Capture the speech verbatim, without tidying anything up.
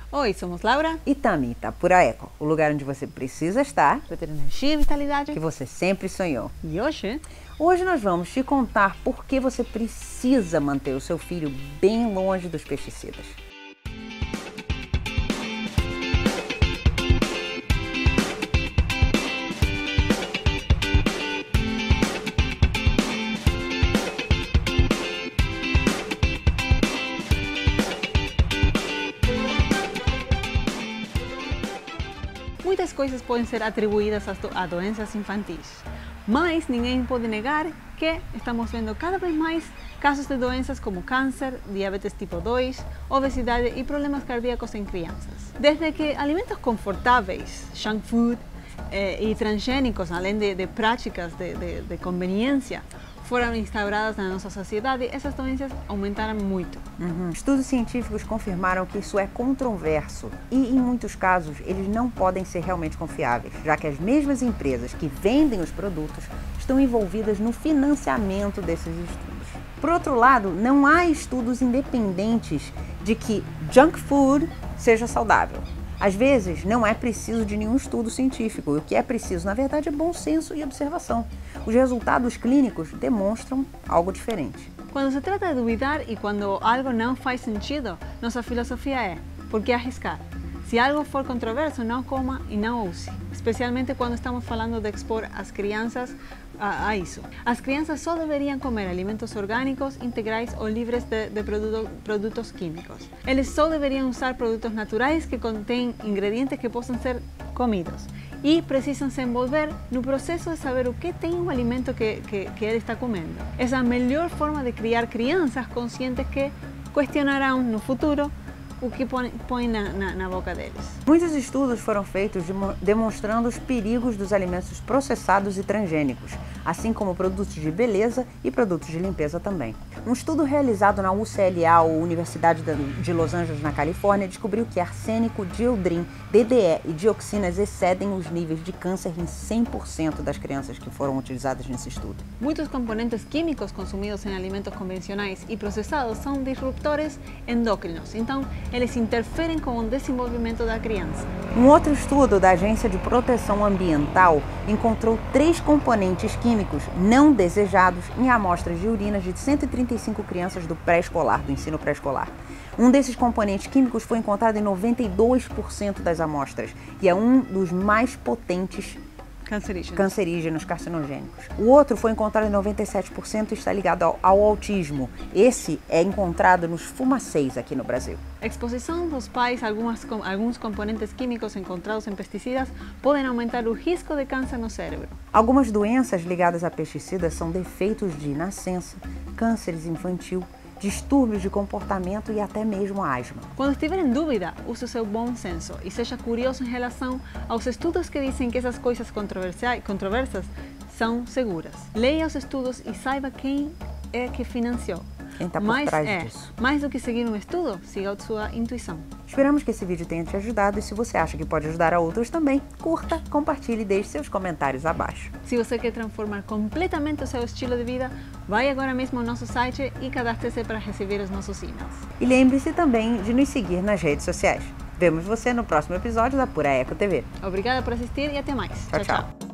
Oi, somos Laura e Tami, tá Pura Eco, o lugar onde você precisa estar para ter energia e vitalidade que você sempre sonhou. E hoje? Hoje nós vamos te contar por que você precisa manter o seu filho bem longe dos pesticidas. Muitas coisas podem ser atribuídas a doenças infantis, mas ninguém pode negar que estamos vendo cada vez mais casos de doenças como câncer, diabetes tipo dois, obesidade e problemas cardíacos em crianças. Desde que alimentos confortáveis, junk food eh, e transgênicos, além de, de práticas de, de, de conveniência, foram instauradas na nossa sociedade, essas doenças aumentaram muito. Uhum. Estudos científicos confirmaram que isso é controverso e, em muitos casos, eles não podem ser realmente confiáveis, já que as mesmas empresas que vendem os produtos estão envolvidas no financiamento desses estudos. Por outro lado, não há estudos independentes de que junk food seja saudável. Às vezes, não é preciso de nenhum estudo científico, e o que é preciso, na verdade, é bom senso e observação. Os resultados clínicos demonstram algo diferente. Quando se trata de duvidar e quando algo não faz sentido, nossa filosofia é: por que arriscar? Se algo for controverso, não coma e não use, especialmente quando estamos falando de expor as crianças a, a isso. As crianças só deveriam comer alimentos orgânicos, integrais ou livres de, de produto, produtos químicos. Eles só deveriam usar produtos naturais que contêm ingredientes que possam ser comidos. E precisam se envolver no processo de saber o que tem o alimento que, que, que ele está comendo. Essa é a melhor forma de criar crianças conscientes que questionarão no futuro o que põe, põe na, na, na boca deles. Muitos estudos foram feitos demonstrando os perigos dos alimentos processados e transgênicos, assim como produtos de beleza e produtos de limpeza também. Um estudo realizado na U C L A, ou Universidade de Los Angeles, na Califórnia, descobriu que arsênico, dieldrin, D D E e dioxinas excedem os níveis de câncer em cem por cento das crianças que foram utilizadas nesse estudo. Muitos componentes químicos consumidos em alimentos convencionais e processados são disruptores endócrinos, então eles interferem com o desenvolvimento da criança. Um outro estudo da Agência de Proteção Ambiental encontrou três componentes químicos não desejados em amostras de urinas de cento e trinta e cinco crianças do pré-escolar, do ensino pré-escolar. Um desses componentes químicos foi encontrado em noventa e dois por cento das amostras e é um dos mais potentes Cancerígenos. cancerígenos, carcinogênicos. O outro foi encontrado em noventa e sete por cento e está ligado ao, ao autismo. Esse é encontrado nos fumacês aqui no Brasil. A exposição dos pais a algumas, alguns componentes químicos encontrados em pesticidas podem aumentar o risco de câncer no cérebro. Algumas doenças ligadas a pesticidas são defeitos de nascença, cânceres infantil, distúrbios de comportamento e até mesmo asma. Quando estiver em dúvida, use o seu bom senso e seja curioso em relação aos estudos que dizem que essas coisas controversas são seguras. Leia os estudos e saiba quem é que financiou. Quem está por mais, trás é, disso. Mais do que seguir um estudo, siga a sua intuição. Esperamos que esse vídeo tenha te ajudado e se você acha que pode ajudar a outros também, curta, compartilhe e deixe seus comentários abaixo. Se você quer transformar completamente o seu estilo de vida, vai agora mesmo ao nosso site e cadastre-se para receber os nossos e-mails. E lembre-se também de nos seguir nas redes sociais. Vemos você no próximo episódio da Pura Eco T V. Obrigada por assistir e até mais. Tchau, tchau. tchau.